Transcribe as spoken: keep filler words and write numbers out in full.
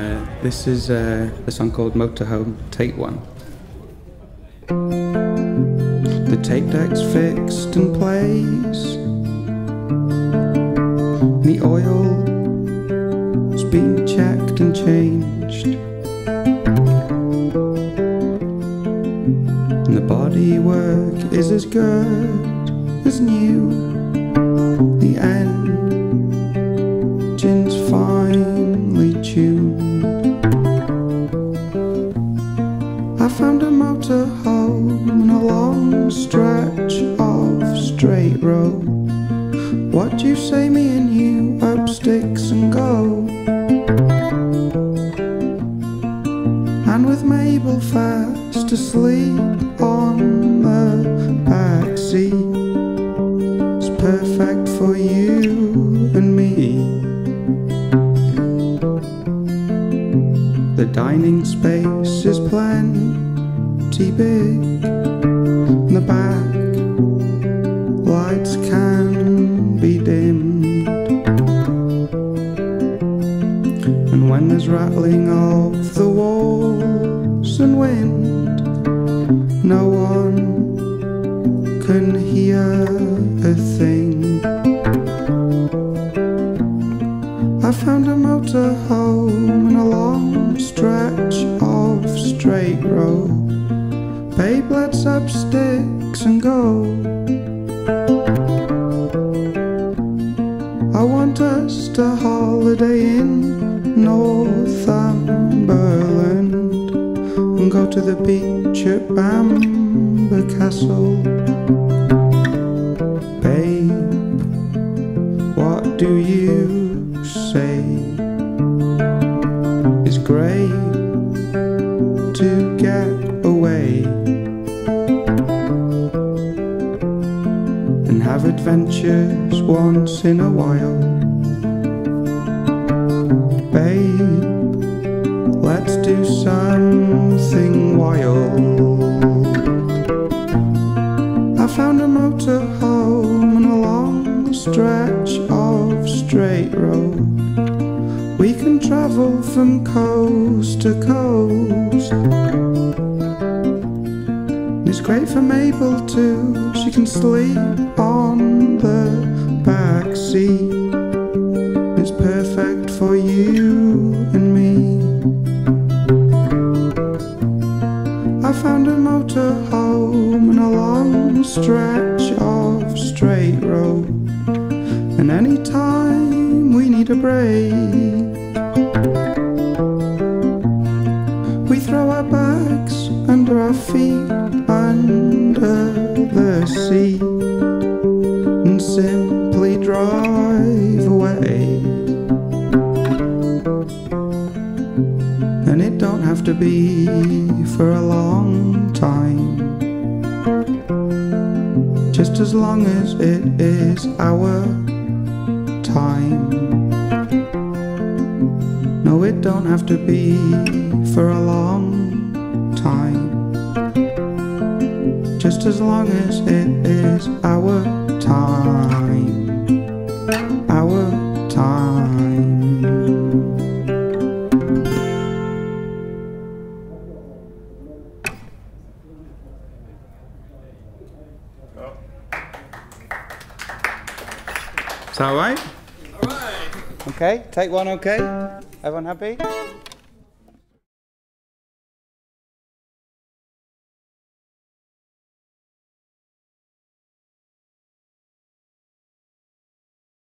Uh, this is uh, a song called Motorhome, take one. The tape deck's fixed in place. The oil's been checked and changed. And the bodywork is as good as new. The engine's finely tuned. I found a motorhome in a long stretch of straight road. What do you say, me and you up sticks and go? And with Mabel fast asleep on the back seat, it's perfect for you and me. The dining space is plenty big, and the back lights can be dimmed. And when there's rattling of the walls and wind, no one can hear a thing. I found a motorhome in a long stretch of straight road. Babe, let's up sticks and go. I want us to holiday in Northumberland and go to the beach at Bamber Castle. Babe, what do you say? It's great to get away and have adventures once in a while. Babe, let's do something wild. I found a motorhome in a long stretch of straight road. We can travel from coast to coast. It's great for Mabel too, she can sleep on the back seat. It's perfect for you and me. I found a motorhome in a long stretch of straight road, and anytime we need a break, we throw our bags under our feet, under the seat, and simply drive away. And it don't have to be for a long time, just as long as it is our time. No, it don't have to be for a long time, just as long as it is our time, our time. Is that all right? All right. Okay, take one, okay? Everyone happy?